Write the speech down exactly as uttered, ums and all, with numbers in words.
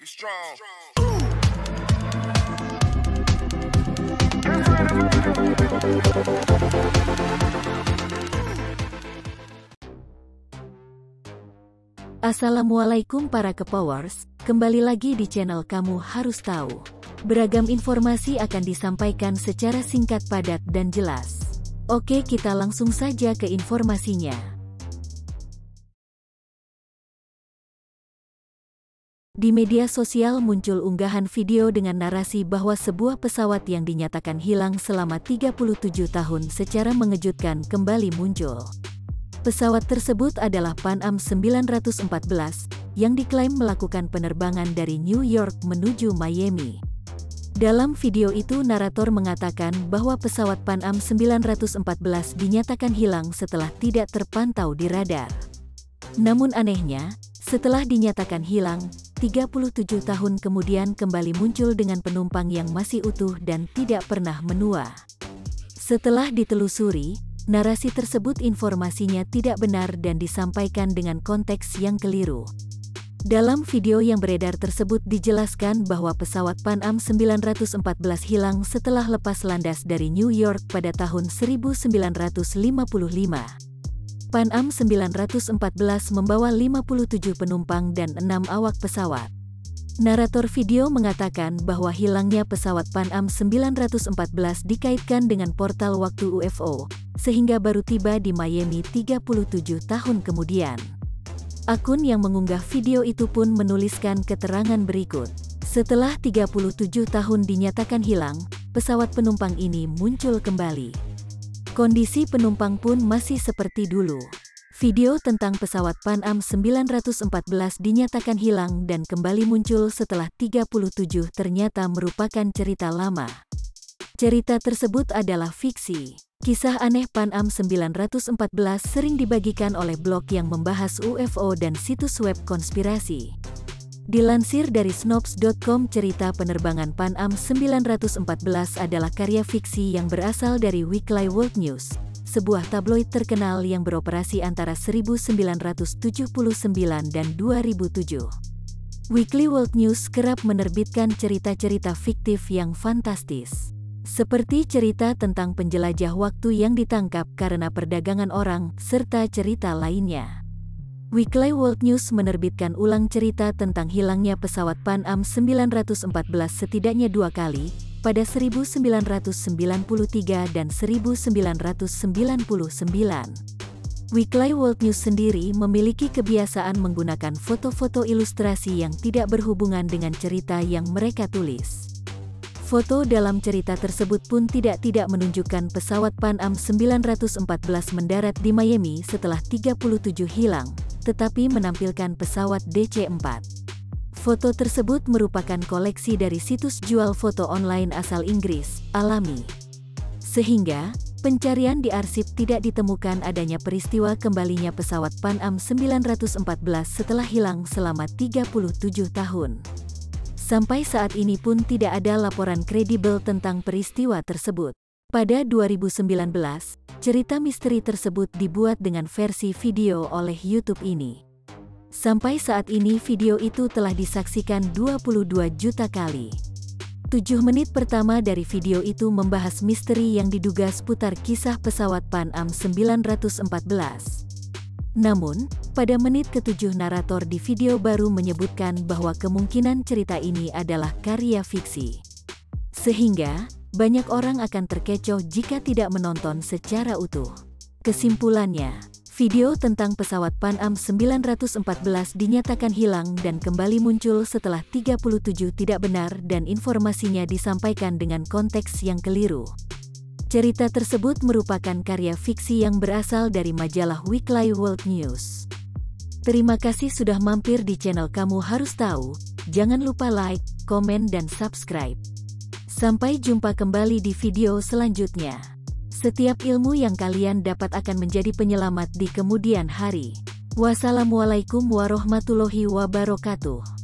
strong. Assalamualaikum para Kepowers, kembali lagi di channel Kamu Harus Tahu. Beragam informasi akan disampaikan secara singkat, padat, dan jelas. Oke, kita langsung saja ke informasinya. Di media sosial muncul unggahan video dengan narasi bahwa sebuah pesawat yang dinyatakan hilang selama tiga puluh tujuh tahun secara mengejutkan kembali muncul. Pesawat tersebut adalah Pan Am sembilan ratus empat belas, yang diklaim melakukan penerbangan dari New York menuju Miami. Dalam video itu narator mengatakan bahwa pesawat Pan Am sembilan ratus empat belas dinyatakan hilang setelah tidak terpantau di radar. Namun anehnya, setelah dinyatakan hilang, tiga puluh tujuh tahun kemudian kembali muncul dengan penumpang yang masih utuh dan tidak pernah menua. Setelah ditelusuri, narasi tersebut informasinya tidak benar dan disampaikan dengan konteks yang keliru. Dalam video yang beredar tersebut dijelaskan bahwa pesawat Pan Am sembilan ratus empat belas hilang setelah lepas landas dari New York pada tahun seribu sembilan ratus lima puluh lima. Pan Am sembilan ratus empat belas membawa lima puluh tujuh penumpang dan enam awak pesawat. Narator video mengatakan bahwa hilangnya pesawat Pan Am sembilan ratus empat belas dikaitkan dengan portal waktu U F O, sehingga baru tiba di Miami tiga puluh tujuh tahun kemudian. Akun yang mengunggah video itu pun menuliskan keterangan berikut. Setelah tiga puluh tujuh tahun dinyatakan hilang, pesawat penumpang ini muncul kembali. Kondisi penumpang pun masih seperti dulu. Video tentang pesawat Pan Am sembilan ratus empat belas dinyatakan hilang dan kembali muncul setelah tiga puluh tujuh ternyata merupakan cerita lama. Cerita tersebut adalah fiksi. Kisah aneh Pan Am sembilan ratus empat belas sering dibagikan oleh blog yang membahas U F O dan situs web konspirasi. Dilansir dari snopes dot com, cerita penerbangan Pan Am sembilan ratus empat belas adalah karya fiksi yang berasal dari Weekly World News, sebuah tabloid terkenal yang beroperasi antara seribu sembilan ratus tujuh puluh sembilan dan dua ribu tujuh. Weekly World News kerap menerbitkan cerita-cerita fiktif yang fantastis, seperti cerita tentang penjelajah waktu yang ditangkap karena perdagangan orang, serta cerita lainnya. Weekly World News menerbitkan ulang cerita tentang hilangnya pesawat Pan Am sembilan ratus empat belas setidaknya dua kali, pada seribu sembilan ratus sembilan puluh tiga dan seribu sembilan ratus sembilan puluh sembilan. Weekly World News sendiri memiliki kebiasaan menggunakan foto-foto ilustrasi yang tidak berhubungan dengan cerita yang mereka tulis. Foto dalam cerita tersebut pun tidak-tidak menunjukkan pesawat Pan Am sembilan ratus empat belas mendarat di Miami setelah tiga puluh tujuh hilang, tetapi menampilkan pesawat D C empat. Foto tersebut merupakan koleksi dari situs jual foto online asal Inggris, Alami. Sehingga, pencarian di arsip tidak ditemukan adanya peristiwa kembalinya pesawat Pan Am sembilan ratus empat belas setelah hilang selama tiga puluh tujuh tahun. Sampai saat ini pun tidak ada laporan kredibel tentang peristiwa tersebut. Pada dua ribu sembilan belas, cerita misteri tersebut dibuat dengan versi video oleh YouTube ini. Sampai saat ini video itu telah disaksikan dua puluh dua juta kali. Tujuh menit pertama dari video itu membahas misteri yang diduga seputar kisah pesawat Pan Am sembilan ratus empat belas. Namun, pada menit ketujuh narator di video baru menyebutkan bahwa kemungkinan cerita ini adalah karya fiksi. Sehingga, banyak orang akan terkecoh jika tidak menonton secara utuh. Kesimpulannya, video tentang pesawat Pan Am sembilan ratus empat belas dinyatakan hilang dan kembali muncul setelah tiga puluh tujuh tidak benar dan informasinya disampaikan dengan konteks yang keliru. Cerita tersebut merupakan karya fiksi yang berasal dari majalah Weekly World News. Terima kasih sudah mampir di channel Kamu Harus Tahu. Jangan lupa like, komen, dan subscribe. Sampai jumpa kembali di video selanjutnya. Setiap ilmu yang kalian dapat akan menjadi penyelamat di kemudian hari. Wassalamualaikum warahmatullahi wabarakatuh.